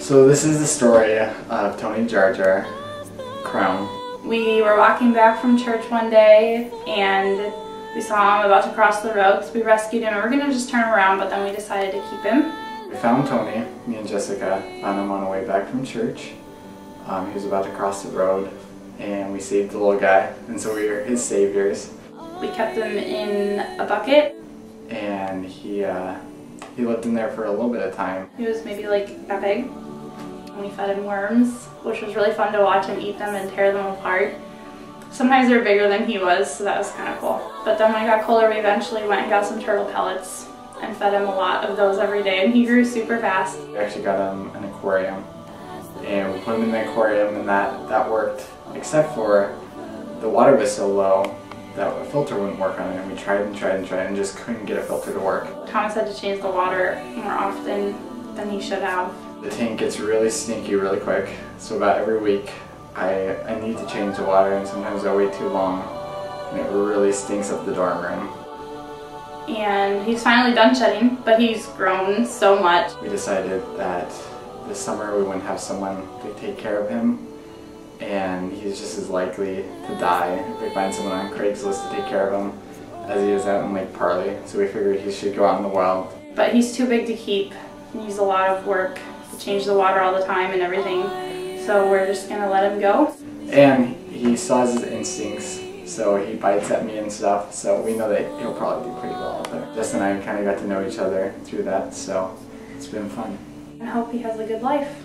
So this is the story of Tony Jar Jar, Crown. We were walking back from church one day and we saw him about to cross the road, so we rescued him. We were going to just turn him around, but then we decided to keep him. We found Tony, me and Jessica, found him on the way back from church. He was about to cross the road and we saved the little guy, and so we were his saviors. We kept him in a bucket. And he lived in there for a little bit of time. He was maybe like that big. And we fed him worms, which was really fun to watch him eat them and tear them apart. Sometimes they were bigger than he was, so that was kind of cool. But then when it got colder, we eventually went and got some turtle pellets and fed him a lot of those every day, and he grew super fast. We actually got him an aquarium, and we put him in the aquarium, and that worked, except for the water was so low that a filter wouldn't work on it, and we tried and just couldn't get a filter to work. Thomas had to change the water more often than he should have. The tank gets really stinky really quick, so about every week I need to change the water, and sometimes I wait too long and it really stinks up the dorm room. And he's finally done shedding, but he's grown so much. We decided that this summer we wouldn't have someone to take care of him, and he's just as likely to die if we find someone on Craigslist to take care of him as he is out in Lake Parley, so we figured he should go out in the wild. But he's too big to keep. He needs a lot of work to change the water all the time and everything, so we're just gonna let him go. And he still has his instincts, so he bites at me and stuff, so we know that he'll probably do pretty well out there. Jess and I kind of got to know each other through that, so it's been fun. I hope he has a good life.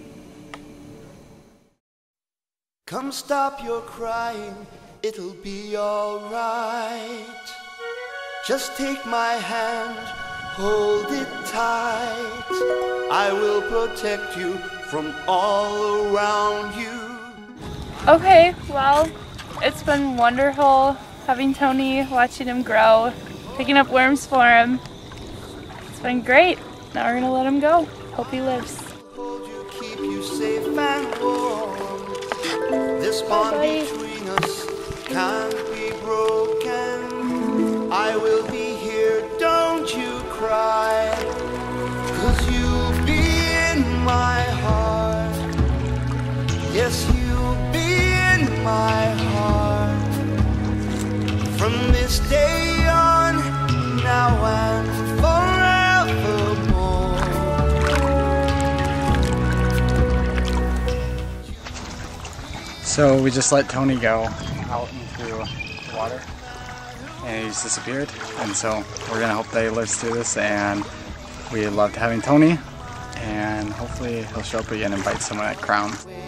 Come stop your crying, it'll be alright. Just take my hand, hold it tight. I will protect you from all around you. Okay, well, it's been wonderful having Tony, watching him grow, picking up worms for him. It's been great. Now we're gonna let him go. Hope he lives. Hold you, keep you safe and warm. This bond between us can't be broken. I will be here, don't you cry. 'Cause you'll be in my heart. Yes, you'll be in my heart. From this day on, now and forevermore. So we just let Tony go out into the water, and he's disappeared, and so we're gonna hope that he lives through this, and we loved having Tony, and hopefully he'll show up again and bite someone at Crown.